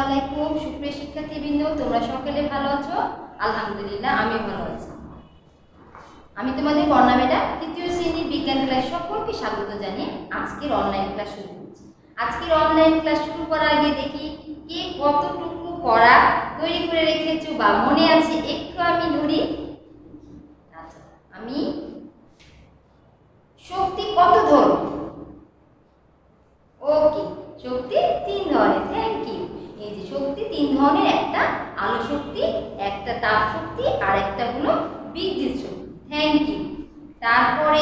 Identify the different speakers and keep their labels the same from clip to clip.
Speaker 1: আলাইকুম সুপ্রিয় শিক্ষার্থীবৃন্দ, তোমরা সকলে ভালো আছো? আলহামদুলিল্লাহ, আমি ভালো আছি। আমি তোমাদের বর্ণা ম্যাডাম, তৃতীয় শ্রেণীর বিজ্ঞান ক্লাস সকলকে স্বাগত জানিয়ে আজকের অনলাইন ক্লাস শুরু করছি। আজকের অনলাইন ক্লাস শুরু করার আগে দেখি কে কতটুকু পড়া তৈরি করে রেখেছো বা মনে আছে, একটু আমি ধরি। আচ্ছা, আমি শক্তি কত ধরনের? ওকে, শক্তি 3 ধরনের। Thank you. এই যে শক্তি 3 ধরনের, একটা আলো শক্তি, একটা তাপ শক্তি, আর একটা হলো বিদ্যুৎ শক্তি। Thank you. তারপরে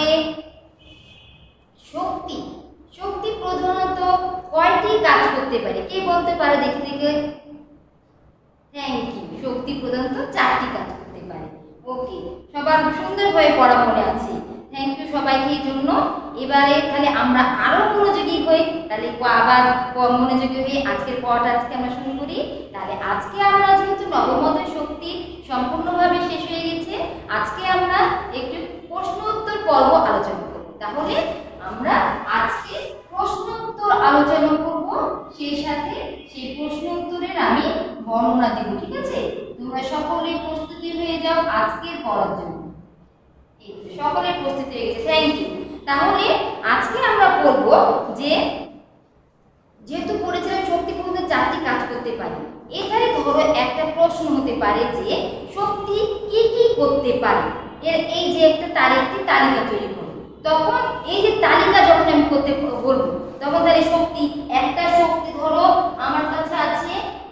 Speaker 1: শক্তি শক্তি প্রধানত কয়টি কাজ করতে পারে? কে বলতে পারে দেখি দেখে? Thank you. শক্তি প্রধানত 4টি কাজ করতে পারে। ওকে, সবার সুন্দরভাবে পড়া মনে আছে। থ্যাংক ইউ সবাইকে এই জন্য। এবারে তাহলে আমরা আরো মনোযোগী হই, তাহলে আবার মনোযোগী হয়ে আজকের পড়াটা আজকে আমরা শুরু করি। তাহলে আজকে আমরা যেহেতু নবমতের শক্তি সম্পূর্ণভাবে শেষ হয়ে গেছে, আজকে আমরা একটু প্রশ্ন উত্তর পর্ব আলোচনা করব। তাহলে আমরা আজকে প্রশ্ন উত্তর আলোচনা করব, সেই সাথে সেই প্রশ্ন উত্তরের আমি বর্ণনা দেব। ঠিক আছে? তোমরা সকলে প্রস্তুতি হয়ে যাও আজকের পড়ার জন্য। সকলের প্রস্তুতি হয়ে গেছে, থ্যাংক ইউ। তাহলে আজকে আমরা পড়ব যে যেহেতু পড়েছিলাম শক্তি প্রধানত 4টি কাজ করতে পারে, এখানে ধরো একটা প্রশ্ন হতে পারে যে শক্তি কি কি করতে পারে। এর এই যে তার একটি তালিকা তৈরি করব। তখন এই যে তালিকা যখন আমি করতে বলবো, তখন তাহলে শক্তি, একটা শক্তি ধরো আমার কাছে আছে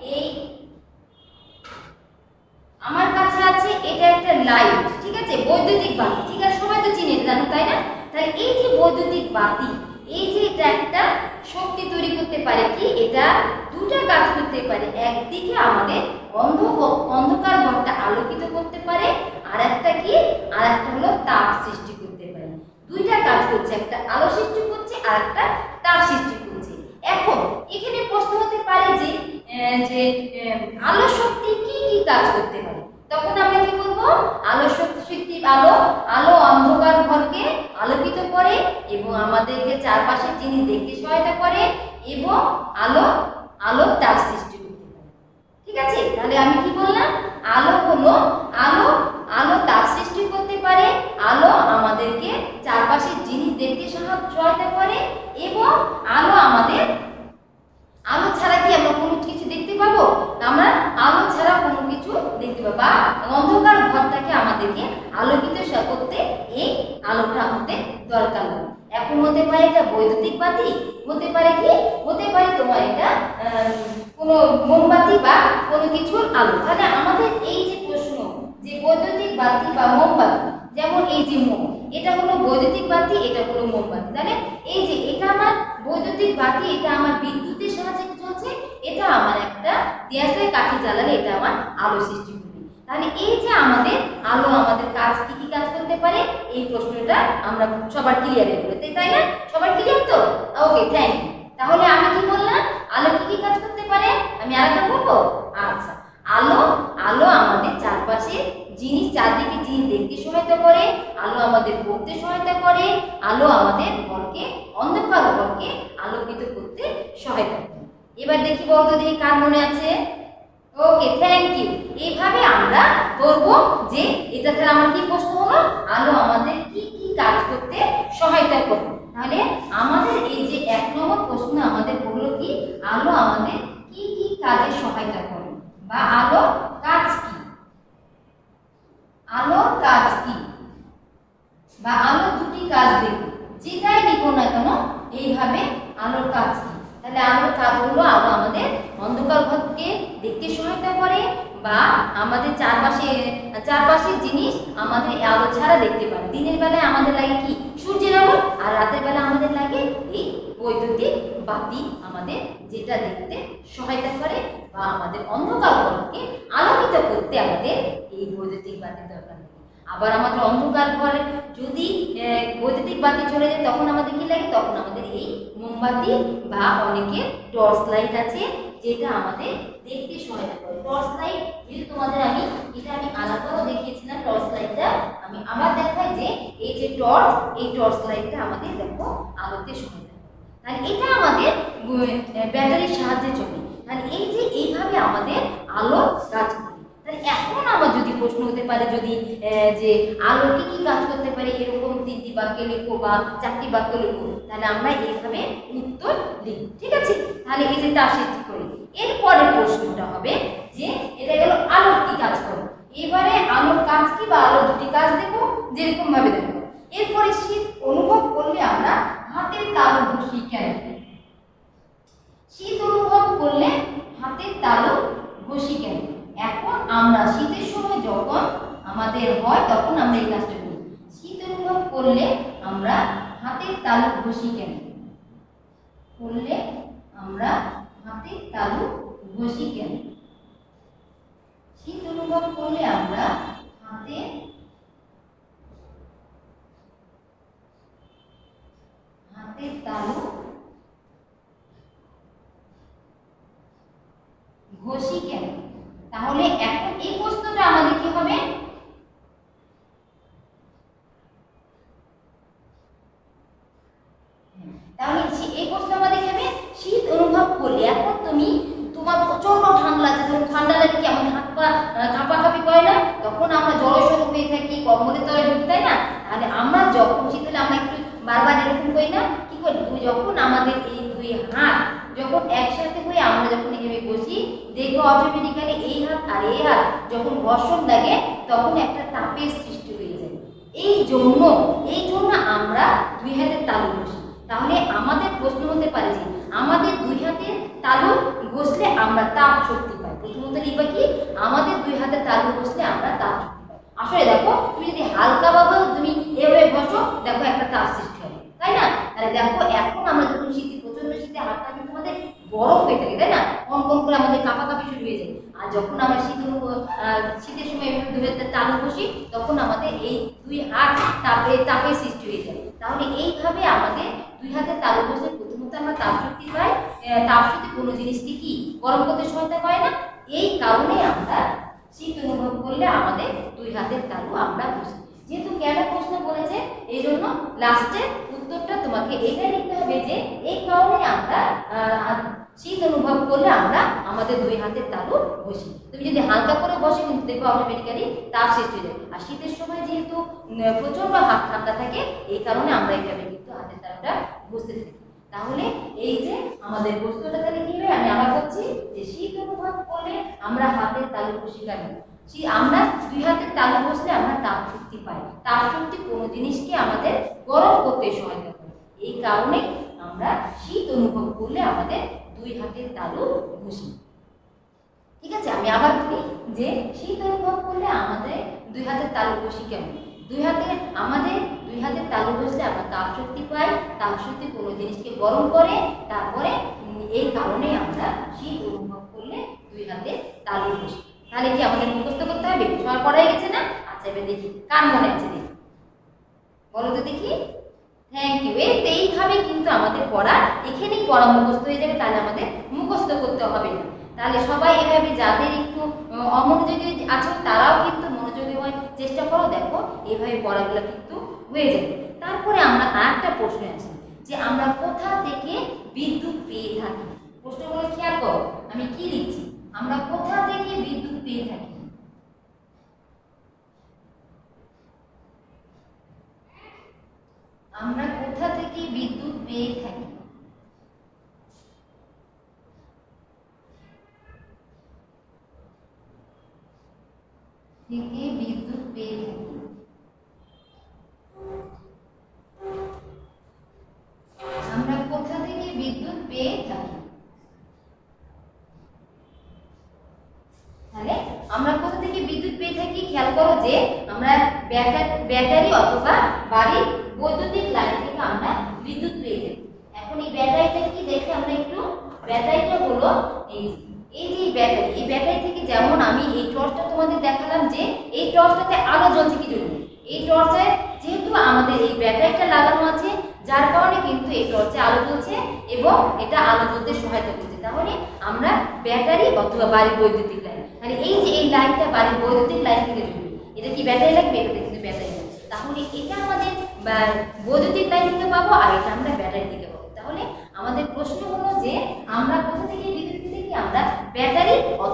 Speaker 1: এটা একটা লাইট, ঠিক আছে, বৈদ্যুতিক বাতি। ঠিক আছে, সবাই তো চিনে জানো, তাই না? তাহলে এই যে বৈদ্যুতিক বাতি, এই যে এটা একটা শক্তি তৈরি করতে পারে। কি এটা দুটো কাজ করতে পারে। একদিকে আমাদের অন্ধকার ঘরটা আলোকিত করতে পারে, আর একটা কি, আর একটা হলো তাপ সৃষ্টি করতে পারে। দুইটা কাজ করছে, একটা আলো সৃষ্টি করছে আর একটা তাপ সৃষ্টি করছে। এখন এখানে প্রশ্ন হতে পারে যে আলো শক্তি কি কি কাজ করতে পারে। তখন আমরা কি বলবো? আলো শক্তি আলো অন্ধকার ঘরকে আলোকিত করে এবং আমাদেরকে চারপাশের জিনিস দেখতে সহায়তা করে এবং আলো তাপ সৃষ্টি করতে পারে। ঠিক আছে? তাহলে আমি কি বললাম? আলো হলো আলো তাপ সৃষ্টি করতে পারে, আলো আমাদেরকে চারপাশের জিনিস দেখতে সহায়তা করে এবং আলো ছাড়া কি আমরা কোনো কিছু দেখতে পাবো? আমরা আলো ছাড়া কোনো কিছু দেখতে পাবো, বা অন্ধকার ঘরটাকে আমাদেরকে আলোকিত করতে এই আলোটা আমাদের দরকার হয়। এখন হতে পারে এটা বৈদ্যুতিক বাতি, হতে পারে কি, হতে পারে তোমার এটা কোনো মোমবাতি বা কোনো কিছুর আলো। তাহলে আমাদের এই যে প্রশ্ন যে বৈদ্যুতিক বাতি বা মোমবাতি, যেমন এই যে মোম, এটা হলো বৈদ্যুতিক বাতি, এটা হলো মোমবাতি। তাহলে এই যে এটা আমার বৈদ্যুতিক বাতি, এটা আমার বিদ্যুতের সাহায্যে চলছে, এটা আমার একটা গ্যাসের কাঠি জ্বালালে এটা আমার আলো সৃষ্টি করবে। তাহলে এই যে আমাদের আলো আমাদের কাজ কি কি কাজ করতে পারে, এই প্রশ্নটা আমরা সবার ক্লিয়ার হয়ে, তাই না? সবার ক্লিয়ার তো? Okay, thank you. তাহলে আমি কি বললাম? আলো কি কি কাজ করতে পারে আমি আরেকটা বলবো। আচ্ছা, আলো আমাদের চারপাশে জিনিস, চারদিকে জিনিস দেখতে সহায়তা করে, আলো আমাদের পড়তে সহায়তা করে, আলো আমাদের অন্ধকার ঘরকে আলোকিত করতে সহায়তা করে। এবার দেখি বলতো, দেখি কার মনে আছে? Okay, thank you. এইভাবে আমরা বলবো যে এটা থেকে আমার কি প্রশ্ন হলো? আলো আমাদের কি কি কাজ করতে সহায়তা করে। তাহলে আমাদের এই যে 1 নম্বর প্রশ্ন আমাদের বললো কি, আলো আমাদের কি কি কাজে সহায়তা করে, বা আলোর কাজ কি, আলোর কাজ কি, বা আলো দুটি কাজ দেখো, যেটাই লিখো না কেন এইভাবে আলোর কাজ কি। তাহলে আলোর কাজ হলো আলো আমাদের অন্ধকার ঘরকে দেখতে সহায়তা করে, বা আমাদের চারপাশের জিনিস আমাদের আলো ছাড়া দেখতে পারে। দিনের বেলায় আমাদের লাগে কি, সূর্যের আলো, আর রাতের বেলা আমাদের লাগে এই বৈদ্যুতিক বাতি, আমাদের যেটা দেখতে সহায়তা করে বা আমাদের অন্ধকার ঘরকে আলোকিত করতে আমাদের এই বৈদ্যুতিক বাতির দরকার। আবার আমাদের অন্ধকার ঘরে যদি বৈদ্যুতিক বাতি চলে যায়, তখন আমাদের কি লাগে? তখন আমাদের এই মোমবাতি বা অনেকের টর্চ লাইট আছে, যেটা আমাদের দেখতে সহায়তা করে। টর্চ লাইট যেহেতু তোমাদের আমি আলাদাও দেখিয়েছিলাম, টর্চ লাইটটা আমি আবার দেখাই যে এই যে এই টর্চ লাইটটা আমাদের দেখো আলোতে সহায়তা করে। তাহলে এটা আমাদের ব্যাটারির সাহায্যে চলে। তাহলে এই যে এইভাবে এইভাবে আমাদের আলো কাজ করে। তাহলে এখন আমার যদি প্রশ্ন হতে পারে যদি যে আলো কি কাজ করতে পারে, এরকম 3টি বাক্য লেখো বা 4টি বাক্য লেখো, তাহলে আমরা এইভাবে উত্তর লিখব। ঠিক আছে, তাহলে এই যে তার সৃষ্টি করি। এরপরের প্রশ্নটা হবে যে এটা গেল আলোর কি কাজ করে। এবারে আলোর কাজ কি বা আলো দুটি কাজ দেখো, যেরকম ভাবে দেখো। এরপরে শীত অনুভব করলে আমরা হাতের তালু ঘষি কেন? শীত অনুভব করলে হাতের তালু ঘষি কেন? এখন আমরা শীতের সময় যখন আমাদের হয় তখন আমরা এই কাজটা করি। শীত অনুভব করলে আমরা হাতের তালু ঘষি কেন? করলে আমরা হাতের তালু ঘষি কেন? শীত অনুভব করলে আমরা হাতের তালু ঘষি কেন? তাহলে এখন এই প্রশ্নটা আমাদের কি হবে? তাহলে এই প্রশ্ন আমাদের কি হবে? শীত অনুভব করলে, এখন তুমি তোমার প্রচন্ড ঠান্ডা লাগছে, তখন ঠান্ডা লাগে কি আমাদের হাত পা কাঁপাকাঁপি করে না, তখন আমরা জড়সড় হয়ে থাকি, কম্বলের তলায় ঢুকি, তাই না? তাহলে আমরা যখন শীত হলে আমরা একটু বারবার এরকম করি না, কি করি? যখন আমাদের এই দুই হাত যখন একসাথে হয়ে আমরা যখন এখানে বসি, দেখবো অটোমেটিক্যালি এই হাত আর এই হাত যখন ঘর্ষণ লাগে তখন একটা তাপের সৃষ্টি হয়ে যায়। এই জন্য আমরা দুই হাতের তালু ঘষি। তাহলে আমাদের প্রশ্ন হতে পারে যে আমাদের দুই হাতের তালু ঘষলে আমরা তাপ শক্তি পাই। প্রথমত লিখবা কি? আমাদের দুই হাতের তালু ঘষলে আমরা তাপ শক্তি পাই। আসলে দেখো, তুমি যদি হালকা ভাবে তুমি এভাবে ঘষো, দেখো একটা তাপ সৃষ্টি হবে, তাই না? তাহলে দেখো, এখন আমরা যখন শীতে, প্রচন্ড শীতে হাতটা কিন্তু আমাদের গরম হয়ে থাকে, তাই না? কনকন করে আমাদের কাঁপাকাঁপি শুরু হয়ে যায়। আর যখন আমরা শীতের সময় দুই হাতের তালু ঘষি, তখন আমাদের এই দুই হাত তাপের সৃষ্টি হয়ে যায়। তাহলে এইভাবে আমাদের দুই হাতের তালু ঘষলে প্রথমত আমরা তাপ শক্তি পাই। তাপ শক্তি কোনো জিনিসকে কি গরম করতে সহায়তা করে না। এই কারণে আমরা শীত অনুভব করলে আমাদের দুই হাতের তালু আমরা ঘষি। যেহেতু কেন প্রশ্ন বলেছে, এই জন্য লাস্টে উত্তরটা তোমাকে এটা লিখতে হবে যে এই কারণে আমরা শীত অনুভব করলে আমরা আমাদের দুই হাতের তালু ঘষি। তুমি যদি হালকা করে বসে কিন্তু দেখো অটোমেটিক্যালি তাপ সৃষ্টি হয়ে যায়। আর শীতের সময় যেহেতু প্রচন্ড হাত ঠান্ডা থাকে, এই কারণে আমরা এইভাবে কিন্তু হাতের তালুটা ঘষতে থাকি। তাহলে এই যে আমাদের প্রশ্নটা তাহলে কি হবে, আমি আবার বলছি যে শীত অনুভব করলে আমরা হাতের তালু ঘষি কেন? আমরা দুই হাতের তালু ঘষলে আমরা তাপ শক্তি পাই। তাপ শক্তি কোনো জিনিসকে আমাদের গরম করতে সহায়তা করে। এই কারণে আমরা শীত অনুভব করলে আমাদের দুই হাতের তালু ঘষি। ঠিক আছে, আমি আবার বলি যে শীত অনুভব করলে আমাদের দুই হাতের তালু ঘষি কেন? আমাদের দুই হাতের তালু ঘষলে আমরা তাপ শক্তি পাই। তাপ শক্তি কোনো জিনিসকে গরম করে। তারপরে এই কারণে আমরা শীত অনুভব করলে দুই হাতের তালু ঘষি। তাহলে কি আমাদের মুখস্থ করতে হবে? সবার পড়াই গেছে না? আচ্ছা, এবার দেখি কার মনে আছে, দেখি বলো তো দেখি। Thank you. এইভাবে কিন্তু আমাদের পড়া, এখানেই পড়া মুখস্থ হয়ে যাবে। তাহলে আমাদের মুখস্থ করতে হবে না। তাহলে সবাই এভাবে, যাদের একটু অমনোযোগী আছো তারাও কিন্তু মনোযোগী হওয়ার চেষ্টা করো। দেখো এইভাবে পড়াগুলো কিন্তু হয়ে যাবে। তারপরে আমরা আরেকটা প্রশ্নে আসি যে আমরা কোথা থেকে বিদ্যুৎ পেয়ে থাকি। প্রশ্নগুলো খেয়াল করো, আমি কি লিখছি। আমরা কোথা থেকে বিদ্যুৎ পেয়ে থাকি? আমরা কোথা থেকে বিদ্যুৎ পেয়ে থাকি? বিদ্যুৎ পেয়ে থাকি। আমরা কোথা থেকে বিদ্যুৎ পেয়ে থাকি? তাহলে আমরা কোথা থেকে বিদ্যুৎ পেয়ে থাকি খেয়াল করো যে আমরা ব্যাটারি অথবা বাড়ির বৈদ্যুতিক লাইন থেকে আমরা বিদ্যুৎ পেয়ে থাকি। এখন এই ব্যাটারিটা কি দেখে আমরা একটু, ব্যাটারিটা হলো এই যে ব্যাটারি। এই ব্যাটারি থেকে, যেমন আমি এই টর্চটা তোমাদের দেখালাম যে এই টর্চটাতে আলো জ্বলছে কি জন্য? এই টর্চে যেহেতু আমাদের এই ব্যাটারিটা লাগানো আছে, যার কারণে কিন্তু এই টর্চে আলো জ্বলছে এবং এটা আলো জ্বলতে সহায়তা করছে। তাহলে আমরা ব্যাটারি অথবা বাড়ির বৈদ্যুতিক লাইন, মানে এই যে এই লাইনটা বাড়ির বৈদ্যুতিক লাইন থেকে জ্বলবে, এটা কি ব্যাটারি লাগবে? এটা কিন্তু ব্যাটারি লাগবে। তাহলে এটা আমাদের বৈদ্যুতিক লাইন থেকে পাবো, আর এটা আমরা ব্যাটারি থেকে পাবো। তাহলে আমাদের প্রশ্ন হলো যে আমরা কোথা থেকে বিদ্যুৎ পেতে থাকি? আমরা ব্যাটারি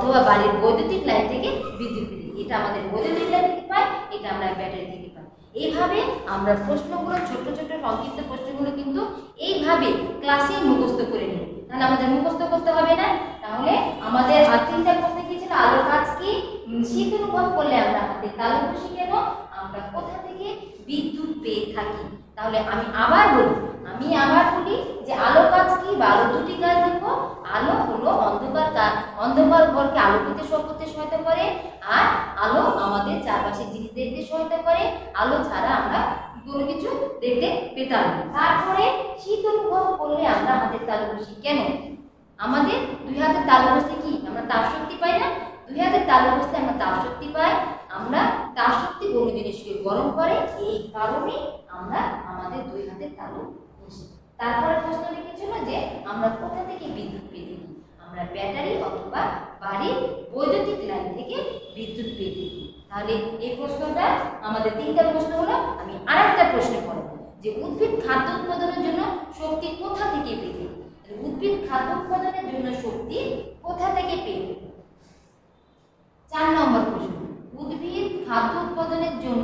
Speaker 1: অথবা বাড়ির বৈদ্যুতিক লাইন থেকে বিদ্যুৎ পেতে। এটা আমাদের বৈদ্যুতিক লাইন থেকে পাই, এটা আমরা ব্যাটারি থেকে পাই। এইভাবে আমরা প্রশ্নগুলো ছোট ছোট সংক্ষিপ্ত প্রশ্নগুলো কিন্তু এইভাবে ক্লাসে মুখস্থ করে নিই, তাহলে আমাদের মুখস্থ করতে হবে না। তাহলে আমাদের আর তিনটা প্রশ্ন কি ছিল? আলোর কাজ কি, শীত অনুভব করলে আমরা হাতে তালু ঘষি কেন, আমরা কোথা থেকে বিদ্যুৎ পেয়ে থাকি। তাহলে আমি আবার বলি যে আলোর কাজ কি বা আলো দুটি কাজ দেখো। আলো হলো অন্ধকার ঘরকে আলোকিত করতে সহায়তা করে, আর আলো আমাদের চারপাশের জিনিস দেখতে সহায়তা করে। আলো ছাড়া আমরা কোনো কিছু দেখতে পেতাম না। তারপরে শীত অনুভব করলে আমরা হাতের তালু ঘষি কেন? আমাদের দুই হাতের তালু ঘষতে কি আমরা তাপ শক্তি পাই না? দুই হাতের তালু ঘষতে আমরা তাপ শক্তি পাই। আমরা তাপ শক্তি কোনো জিনিসকে গরম করে, এই কারণে আমরা আমাদের দুই হাতের তালু ঘষি। তারপরে প্রশ্ন লিখেছিল যে আমরা কোথা থেকে বিদ্যুৎ পেয়ে থাকি, আমরা ব্যাটারি অথবা বাড়ির বৈদ্যুতিক লাইন থেকে বিদ্যুৎ পেয়ে থাকি। তাহলে এই প্রশ্নটা আমাদের তিনটা প্রশ্ন হলো। আমি আরেকটা প্রশ্ন করব যে উদ্ভিদ খাদ্য উৎপাদনের জন্য শক্তি কোথা থেকে পেয়ে থাকে। উদ্ভিদ খাদ্য উৎপাদনের জন্য শক্তি কোথা থেকে পেয়ে থাকে? 4 নম্বর প্রশ্ন, উদ্ভিদ খাদ্য উৎপাদনের জন্য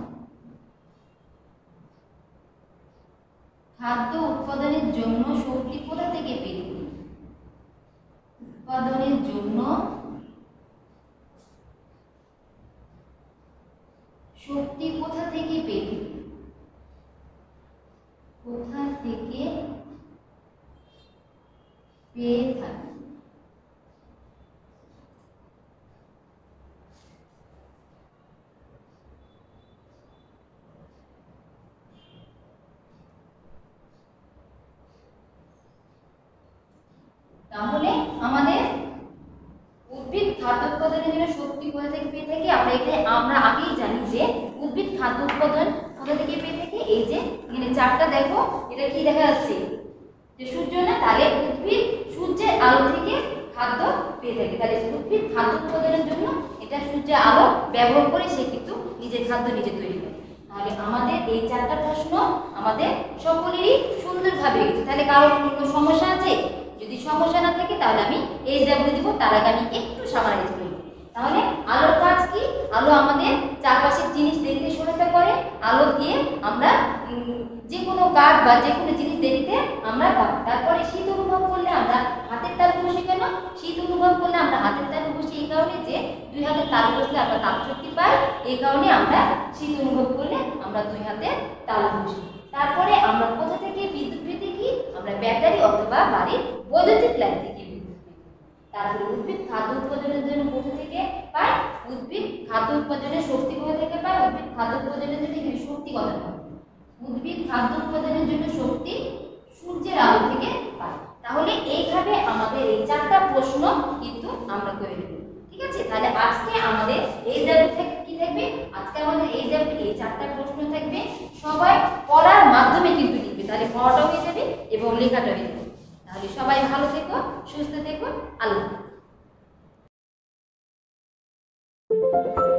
Speaker 1: শক্তি কোথা থেকে পেয়ে থাকে? উৎপাদনের জন্য শক্তি কোথা থেকে পেয়ে থাকে? কোথা থেকে পেয়ে থাকে? তাহলে আমাদের উদ্ভিদ খাদ্য উৎপাদনের জন্য শক্তি কোথা থেকে পেয়ে থাকে? আমরা আগেই জানি যে উদ্ভিদ খাদ্য উৎপাদন কোথা থেকে পেয়ে থাকে। এই যে এখানে চারটা দেখো, এটা কি দেখা যাচ্ছে যে সূর্য না, তাহলে উদ্ভিদ সূর্যের আলো থেকে খাদ্য পেয়ে থাকে। তাহলে উদ্ভিদ খাদ্য উৎপাদনের জন্য এটা সূর্যের আলো ব্যবহার করে সে কিন্তু নিজের খাদ্য নিজে তৈরি করে। তাহলে আমাদের এই চারটা প্রশ্ন আমাদের সকলেরই সুন্দরভাবে গেছে। তাহলে কারোর কোনো সমস্যা আছে? যদি সমস্যা না থাকে তাহলে আমি এই জায়গাগুলো দিব, তার আগে আমি একটু সামারাইজ করি। তাহলে আলোর কাজ কি? আলো আমাদের চারপাশের জিনিস দেখতে সহায়তা করে। আলো দিয়ে আমরা যে কোনো কাঠ বা যে কোনো জিনিস দেখতে আমরা পাই। তারপরে শীত অনুভব করলে আমরা হাতের তালু ঘষি কেন? শীত অনুভব করলে আমরা হাতের তালু ঘষি এই কারণে যে দুই হাতের তালু ঘষলে আমরা তাপ শক্তি পাই, এই কারণে আমরা শীত অনুভব করলে আমরা দুই হাতের তালু ঘষি। তারপরে আমরা কোথা থেকে বিদ্যুৎ পেতে কি? আমরা ব্যাটারি অথবা বাড়ির বৈদ্যুতিক লাইন থেকে বিদ্যুৎ পেতে। তারপরে উদ্ভিদ খাদ্য উৎপাদনের জন্য কোথা থেকে পায়? উদ্ভিদ খাদ্য উৎপাদনের শক্তি কোথা থেকে পায়? উদ্ভিদ খাদ্য উৎপাদনের জন্য শক্তি কথা পায়। উদ্ভিদ খাদ্য উৎপাদনের জন্য শক্তি সূর্যের আলো থেকে পায়। তাহলে এইভাবে আমাদের এই চারটা প্রশ্ন কিন্তু আমরা করে নেব। ঠিক আছে? তাহলে আজকে আমাদের এই চ্যাপ্টার থেকে কি থাকবে? আজকে আমাদের এই চ্যাপ্টারে এই চারটা প্রশ্ন থাকবে। সবাই পড়ার মাধ্যমে কিন্তু লিখবে, তাহলে পড়াটাও হয়ে যাবে এবং লেখাটাও হয়ে যাবে। তাহলে সবাই ভালো থেকো, সুস্থ থেকো, আল্লাহ হাফেজ।